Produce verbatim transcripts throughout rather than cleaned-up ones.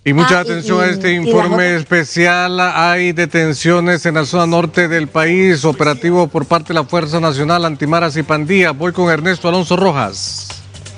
Y mucha ah, atención y, a este y, informe y especial. Hay detenciones en la zona norte del país, operativo por parte de la Fuerza Nacional Antimaras y Pandillas. Voy con Ernesto Alonso Rojas.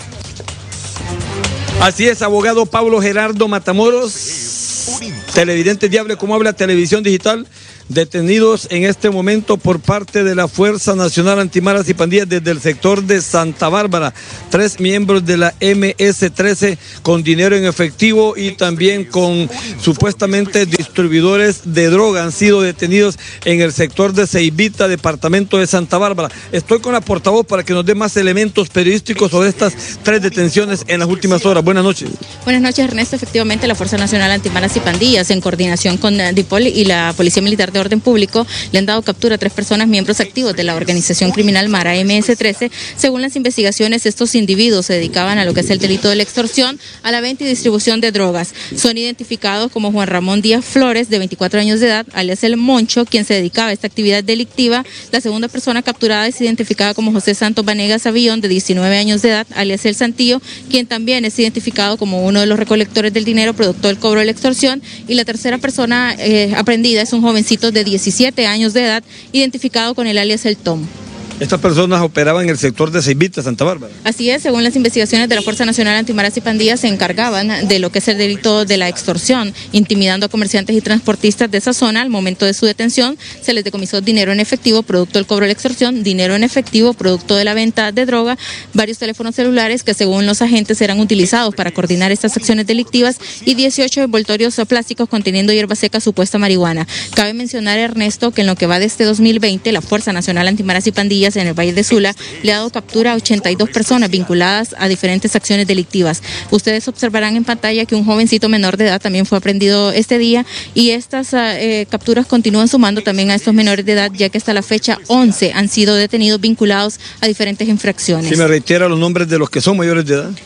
Así es, abogado Pablo Gerardo Matamoros, televidente Diable, ¿cómo habla Televisión Digital? Detenidos en este momento por parte de la Fuerza Nacional Antimaras y Pandillas desde el sector de Santa Bárbara. Tres miembros de la eme ese trece con dinero en efectivo y también con supuestamente distribuidores de droga han sido detenidos en el sector de Ceibita, departamento de Santa Bárbara. Estoy con la portavoz para que nos dé más elementos periodísticos sobre estas tres detenciones en las últimas horas. Buenas noches. Buenas noches, Ernesto. Efectivamente, la Fuerza Nacional Antimaras y Pandillas, en coordinación con DIPOL y la Policía Militar de Orden Público, le han dado captura a tres personas miembros activos de la organización criminal Mara eme ese trece. Según las investigaciones, estos individuos se dedicaban a lo que es el delito de la extorsión, a la venta y distribución de drogas. Son identificados como Juan Ramón Díaz Flores, de veinticuatro años de edad, alias El Moncho, quien se dedicaba a esta actividad delictiva. La segunda persona capturada es identificada como José Santos Vanegas Avillón, de diecinueve años de edad, alias El Santillo, quien también es identificado como uno de los recolectores del dinero producto del cobro de la extorsión. Y la tercera persona eh, aprendida es un jovencito de diecisiete años de edad, identificado con el alias El Tom. Estas personas operaban en el sector de Ceibita, Santa Bárbara. Así es, según las investigaciones de la Fuerza Nacional Antimaras y Pandillas, se encargaban de lo que es el delito de la extorsión, intimidando a comerciantes y transportistas de esa zona. Al momento de su detención, se les decomisó dinero en efectivo, producto del cobro de la extorsión, dinero en efectivo, producto de la venta de droga, varios teléfonos celulares que según los agentes eran utilizados para coordinar estas acciones delictivas y dieciocho envoltorios plásticos conteniendo hierba seca supuesta marihuana. Cabe mencionar, Ernesto, que en lo que va de este dos mil veinte, la Fuerza Nacional Antimaras y Pandillas en el Valle de Sula le ha dado captura a ochenta y dos personas vinculadas a diferentes acciones delictivas. Ustedes observarán en pantalla que un jovencito menor de edad también fue aprendido este día y estas eh, capturas continúan sumando también a estos menores de edad, ya que hasta la fecha once han sido detenidos vinculados a diferentes infracciones. Si me reitera los nombres de los que son mayores de edad.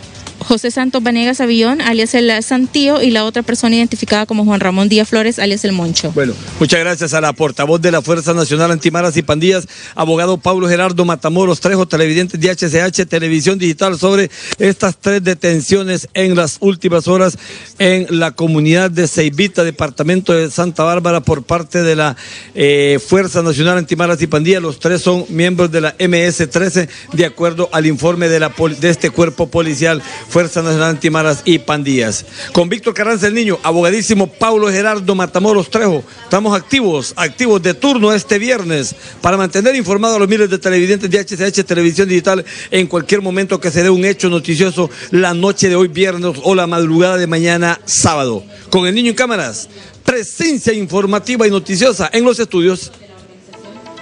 José Santos Vanegas Avillón, alias El Santío, y la otra persona identificada como Juan Ramón Díaz Flores, alias El Moncho. Bueno, muchas gracias a la portavoz de la Fuerza Nacional Antimaras y Pandillas, abogado Pablo Gerardo Matamoros Trejo, televidente de H C H, Televisión Digital, sobre estas tres detenciones en las últimas horas en la comunidad de Ceibita, departamento de Santa Bárbara, por parte de la eh, Fuerza Nacional Antimaras y Pandillas. Los tres son miembros de la eme ese trece, de acuerdo al informe de, la, de este cuerpo policial, Fuerza Nacional Antimaras y Pandillas. Con Víctor Carranza el Niño, abogadísimo Pablo Gerardo Matamoros Trejo. Estamos activos, activos de turno este viernes para mantener informados a los miles de televidentes de H C H Televisión Digital en cualquier momento que se dé un hecho noticioso la noche de hoy viernes o la madrugada de mañana sábado. Con el Niño en cámaras, presencia informativa y noticiosa en los estudios.